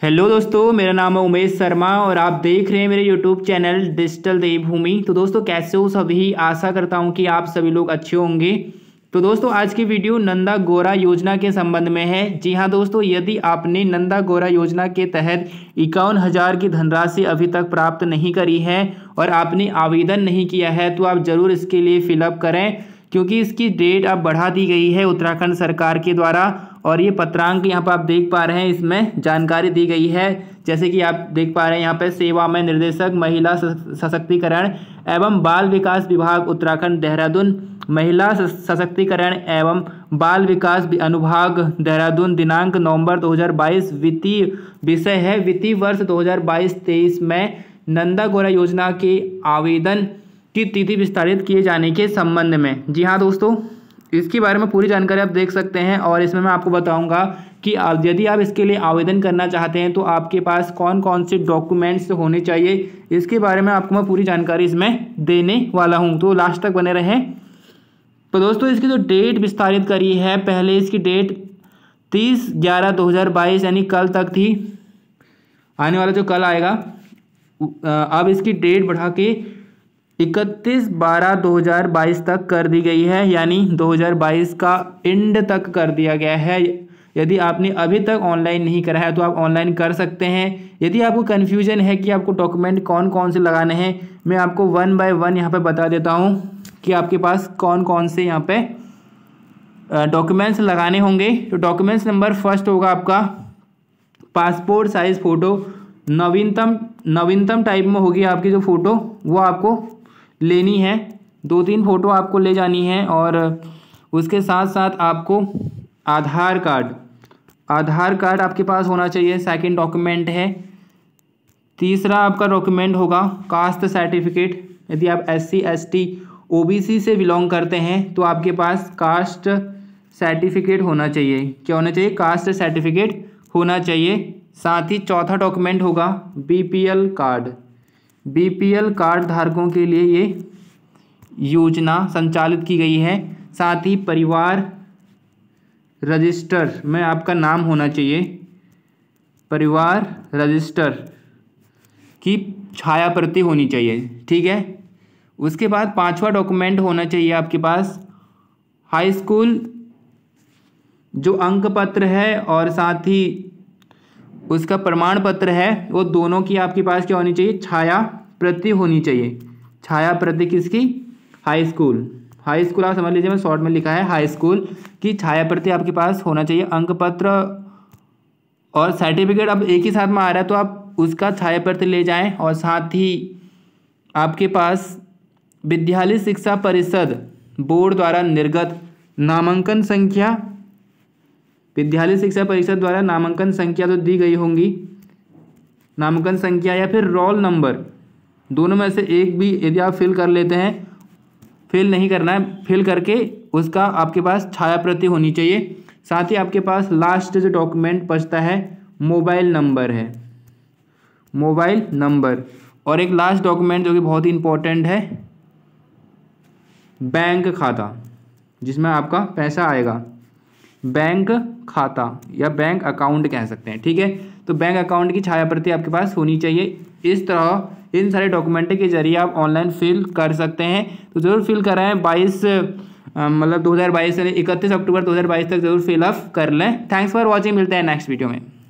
Hello दोस्तों, मेरा नाम है उमेश शर्मा और आप देख रहे हैं मेरे यूट्यूब चैनल डिजिटल देवभूमि। तो दोस्तों कैसे हो सभी, आशा करता हूं कि आप सभी लोग अच्छे होंगे। तो दोस्तों आज की वीडियो नंदा गौरा योजना के संबंध में है। जी हां दोस्तों, यदि आपने नंदा गौरा योजना के तहत 51,000 की धनराशि अभी तक प्राप्त नहीं करी है और आपने आवेदन नहीं किया है तो आप ज़रूर इसके लिए फिलअप करें, क्योंकि इसकी डेट अब बढ़ा दी गई है उत्तराखंड सरकार के द्वारा। और ये पत्रांक यहाँ पर आप देख पा रहे हैं, इसमें जानकारी दी गई है। जैसे कि आप देख पा रहे हैं यहाँ पे सेवा में निर्देशक महिला सशक्तिकरण एवं बाल विकास विभाग उत्तराखंड देहरादून, महिला सशक्तिकरण एवं बाल विकास अनुभाग देहरादून, दिनांक नवंबर 2022। वित्तीय विषय है वित्तीय वर्ष 2022-23 में नंदा गौरा योजना के आवेदन की तिथि विस्तारित किए जाने के संबंध में। जी हाँ दोस्तों, इसके बारे में पूरी जानकारी आप देख सकते हैं और इसमें मैं आपको बताऊंगा कि यदि आप इसके लिए आवेदन करना चाहते हैं तो आपके पास कौन कौन से डॉक्यूमेंट्स होने चाहिए, इसके बारे में आपको मैं पूरी जानकारी इसमें देने वाला हूं, तो लास्ट तक बने रहें। तो दोस्तों इसकी जो डेट विस्तारित करी है, पहले इसकी डेट 30/11/2022 यानी कल तक थी, आने वाला जो कल आएगा। अब इसकी डेट बढ़ा के 31/12/2022 तक कर दी गई है, यानी 2022 का एंड तक कर दिया गया है। यदि आपने अभी तक ऑनलाइन नहीं करा है तो आप ऑनलाइन कर सकते हैं। यदि आपको कन्फ्यूजन है कि आपको डॉक्यूमेंट कौन कौन से लगाने हैं, मैं आपको 1 बाय 1 यहाँ पे बता देता हूँ कि आपके पास कौन कौन से यहाँ पे डॉक्यूमेंट्स लगाने होंगे। तो डॉक्यूमेंट्स नंबर फर्स्ट होगा आपका पासपोर्ट साइज़ फ़ोटो, नवीनतम टाइप में होगी आपकी जो फ़ोटो, वो आपको लेनी है। 2-3 फ़ोटो आपको ले जानी है और उसके साथ साथ आपको आधार कार्ड आपके पास होना चाहिए, सेकंड डॉक्यूमेंट है। तीसरा आपका डॉक्यूमेंट होगा कास्ट सर्टिफिकेट। यदि आप SC ST OBC से बिलोंग करते हैं तो आपके पास कास्ट सर्टिफिकेट होना चाहिए। क्या होना चाहिए? कास्ट सर्टिफिकेट होना चाहिए। साथ ही चौथा डॉक्यूमेंट होगा BPL कार्ड धारकों के लिए ये योजना संचालित की गई है। साथ ही परिवार रजिस्टर में आपका नाम होना चाहिए, परिवार रजिस्टर की छाया प्रति होनी चाहिए, ठीक है। उसके बाद 5वां डॉक्यूमेंट होना चाहिए आपके पास हाई स्कूल जो अंक पत्र है और साथ ही उसका प्रमाण पत्र है, वो दोनों की आपके पास क्या होनी चाहिए? छाया प्रति होनी चाहिए। छाया प्रति किसकी? हाई स्कूल आप समझ लीजिए, मैं शॉर्ट में लिखा है हाई स्कूल की छाया प्रति आपके पास होना चाहिए। अंक पत्र और सर्टिफिकेट अब एक ही साथ में आ रहा है तो आप उसका छाया प्रति ले जाएं। और साथ ही आपके पास विद्यालय शिक्षा परिषद बोर्ड द्वारा निर्गत नामांकन संख्या, विद्यालय शिक्षा परिषद द्वारा नामांकन संख्या तो दी गई होंगी, नामांकन संख्या या फिर रोल नंबर, दोनों में से एक भी यदि आप फिल कर लेते हैं, फिल नहीं करना है, फिल करके उसका आपके पास छाया प्रति होनी चाहिए। साथ ही आपके पास लास्ट जो डॉक्यूमेंट बचता है मोबाइल नंबर है, मोबाइल नंबर। और एक लास्ट डॉक्यूमेंट जो कि बहुत ही इंपॉर्टेंट है, बैंक खाता जिसमें आपका पैसा आएगा, बैंक खाता या बैंक अकाउंट कह सकते हैं, ठीक है। तो बैंक अकाउंट की छाया प्रति आपके पास होनी चाहिए। इस तरह इन सारे डॉक्यूमेंट के जरिए आप ऑनलाइन फिल कर सकते हैं। तो ज़रूर फिल कराएं। 2022 से 31 अक्टूबर 2022 तक ज़रूर फिल अप कर लें। थैंक्स फॉर वॉचिंग, मिलते हैं नेक्स्ट वीडियो में।